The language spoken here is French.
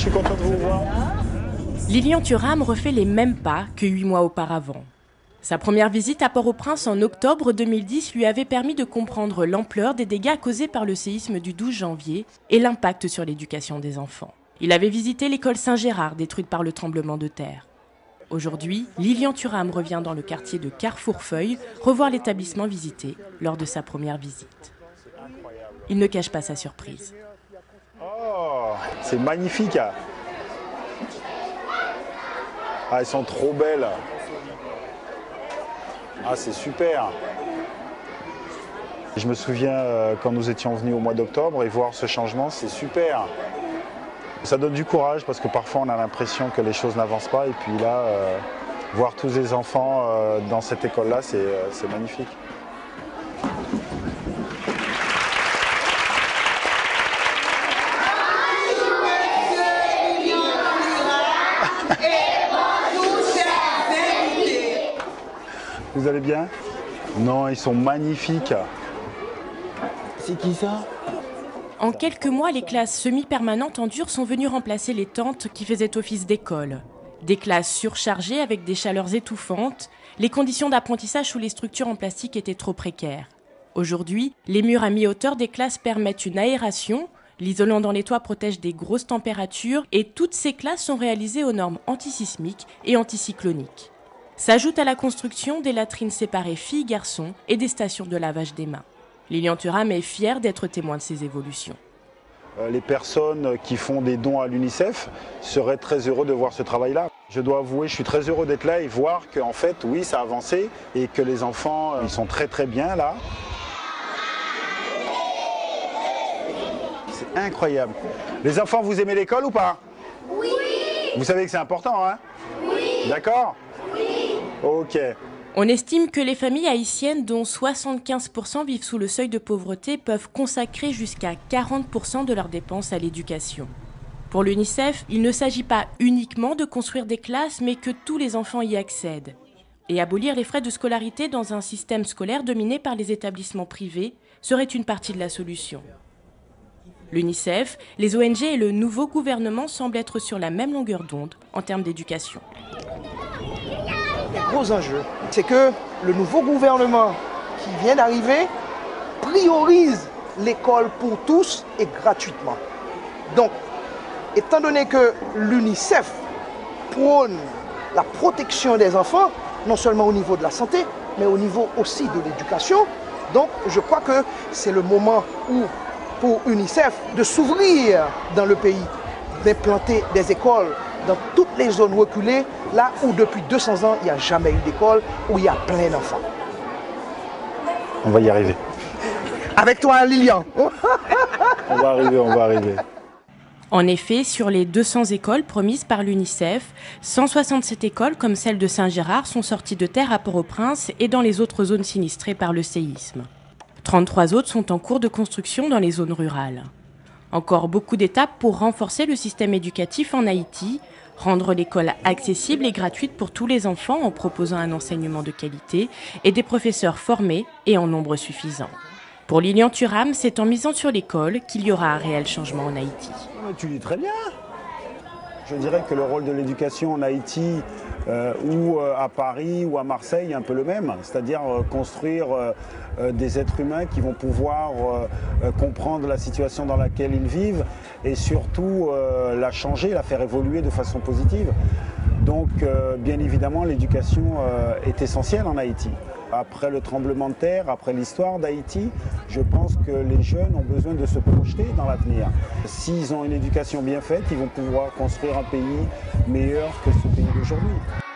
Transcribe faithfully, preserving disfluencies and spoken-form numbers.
je suis content de vous voir. Lilian Thuram refait les mêmes pas que huit mois auparavant. Sa première visite à Port-au-Prince en octobre deux mille dix lui avait permis de comprendre l'ampleur des dégâts causés par le séisme du douze janvier et l'impact sur l'éducation des enfants. Il avait visité l'école Saint-Gérard détruite par le tremblement de terre. Aujourd'hui, Lilian Thuram revient dans le quartier de Carrefour-Feuille revoir l'établissement visité lors de sa première visite. Il ne cache pas sa surprise. Oh, c'est magnifique. Ah, elles sont trop belles. Ah, c'est super. Je me souviens euh, quand nous étions venus au mois d'octobre et voir ce changement, c'est super. Ça donne du courage parce que parfois on a l'impression que les choses n'avancent pas et puis là, euh, voir tous les enfants euh, dans cette école-là, c'est euh, c'est magnifique. Vous allez bien? Non, ils sont magnifiques. C'est qui ça? En quelques mois, les classes semi-permanentes en dur sont venues remplacer les tentes qui faisaient office d'école. Des classes surchargées avec des chaleurs étouffantes, les conditions d'apprentissage sous les structures en plastique étaient trop précaires. Aujourd'hui, les murs à mi-hauteur des classes permettent une aération, l'isolant dans les toits protège des grosses températures et toutes ces classes sont réalisées aux normes antisismiques et anticycloniques. S'ajoute à la construction des latrines séparées filles-garçons et des stations de lavage des mains. Lilian Thuram est fier d'être témoin de ces évolutions. Les personnes qui font des dons à l'UNICEF seraient très heureux de voir ce travail-là. Je dois avouer, je suis très heureux d'être là et voir qu'en fait, oui, ça a avancé et que les enfants, ils sont très très bien là. C'est incroyable. Les enfants, vous aimez l'école ou pas? Oui. Vous savez que c'est important, hein? Oui. D'accord? Oui. Ok. On estime que les familles haïtiennes, dont soixante-quinze pour cent vivent sous le seuil de pauvreté, peuvent consacrer jusqu'à quarante pour cent de leurs dépenses à l'éducation. Pour l'UNICEF, il ne s'agit pas uniquement de construire des classes, mais que tous les enfants y accèdent. Et abolir les frais de scolarité dans un système scolaire dominé par les établissements privés serait une partie de la solution. L'UNICEF, les O N G et le nouveau gouvernement semblent être sur la même longueur d'onde en termes d'éducation. Le gros enjeu, c'est que le nouveau gouvernement qui vient d'arriver priorise l'école pour tous et gratuitement. Donc, étant donné que l'UNICEF prône la protection des enfants, non seulement au niveau de la santé, mais au niveau aussi de l'éducation, donc je crois que c'est le moment où, pour UNICEF de s'ouvrir dans le pays, d'implanter des écoles dans toutes les zones reculées, là où depuis deux cents ans, il n'y a jamais eu d'école, où il y a plein d'enfants. On va y arriver. Avec toi, Lilian. On va arriver, on va arriver. En effet, sur les deux cents écoles promises par l'UNICEF, cent soixante-sept écoles comme celle de Saint-Gérard sont sorties de terre à Port-au-Prince et dans les autres zones sinistrées par le séisme. trente-trois autres sont en cours de construction dans les zones rurales. Encore beaucoup d'étapes pour renforcer le système éducatif en Haïti, rendre l'école accessible et gratuite pour tous les enfants en proposant un enseignement de qualité et des professeurs formés et en nombre suffisant. Pour Lilian Thuram, c'est en misant sur l'école qu'il y aura un réel changement en Haïti. Tu dis très bien. Je dirais que le rôle de l'éducation en Haïti euh, ou euh, à Paris ou à Marseille est un peu le même, c'est-à-dire euh, construire euh, euh, des êtres humains qui vont pouvoir euh, euh, comprendre la situation dans laquelle ils vivent et surtout euh, la changer, la faire évoluer de façon positive. Donc euh, bien évidemment l'éducation euh, est essentielle en Haïti. Après le tremblement de terre, après l'histoire d'Haïti, je pense que les jeunes ont besoin de se projeter dans l'avenir. S'ils ont une éducation bien faite, ils vont pouvoir construire un pays meilleur que ce pays d'aujourd'hui.